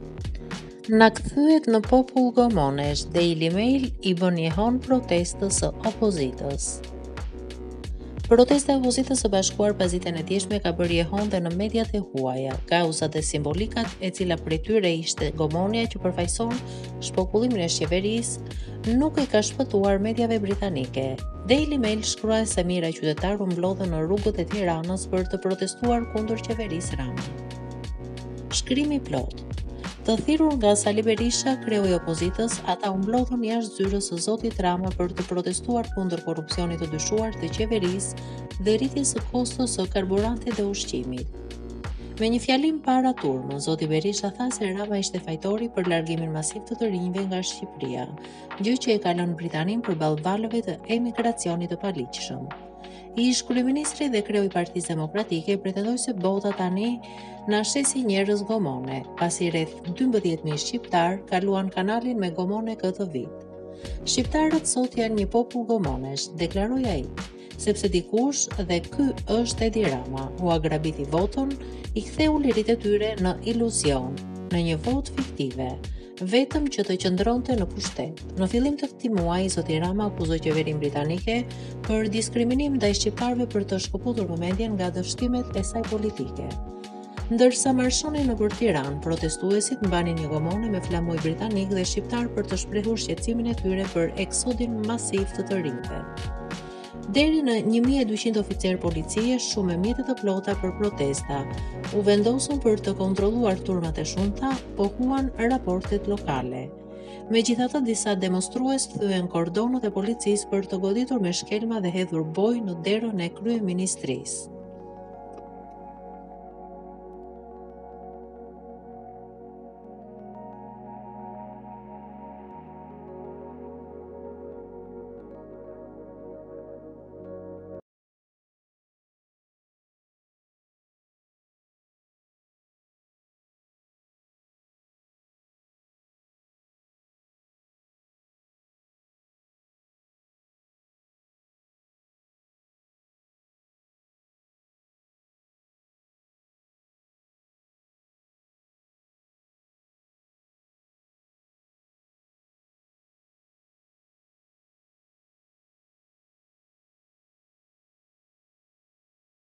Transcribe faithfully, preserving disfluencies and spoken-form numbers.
Na kthyet në popull gomonesh, Daily Mail i bën njehon protestës së opozitës. Protesta e opozitës së bashkuar pas ditën e djeshme ka bërë jehon dhe në mediat e huaja, kauzat dhe simbolikat, e cila prej tyre ishte gomonja që përfaqëson shpopullimin e qeverisë, nuk i ka shpëtuar mediave britanike. Daily Mail shkruan se mijëra qytetarë u mblodhën në rrugët e Tiranës për të protestuar kundër qeverisë Rama. Shkrimi plot. Të thirrur nga Sali Berisha, kreu i opozitës, ata u mblodhën jashtë zyrës së zotit Rama për të protestuar kundër korrupsionit të dyshuar të qeverisë dhe rritjes së kostos së karburantit dhe ushqimit. Me një fjalim para turmës, zoti Berisha tha se Rama ishte fajtori për largimin masiv të të rinjve nga Shqipëria, gjë që e ka lënë Britaninë përballë valëve të emigracionit të paligjshëm. Ish kryeministri dhe kreu i Partisë Demokratike pretendoi se bota tani na shesi njerëz gomone, pasi rreth dymbëdhjetë mijë shqiptar kaluan kanalin me gomone këtë vit. Shqiptarët sot janë një popull gomonesh, deklaroi ai, sepse dikush, dhe ky është Edi Rama, u agrabiti votën, i ktheu liritë e tyre në iluzion, në një votë fiktive, vetëm që të qëndronte në pushtet. Në fillim të këtij muaji, zoti Rama akuzoi qeverinë britanike për diskriminim ndaj shqiptarëve për të shkëputur vëmendjen nga dështimet e saj politike. Ndërsa marshonin nëpër Tiranë, protestuesit mbanin një gomone me flamoj britanik dhe shqiptar për të shprehur shqetësimin e tyre për eksodin masiv të të rinjve. Deri në një mijë e dyqind oficerë policie, shumë me mjete të plota për protesta, u vendosën për të kontrolluar turmat e shumta, po huan raportet lokale. Megjithatë, disa demonstrues thyen kordonët e policisë për të goditur me shkelma dhe hedhur bojë në derën e kryeministrisë.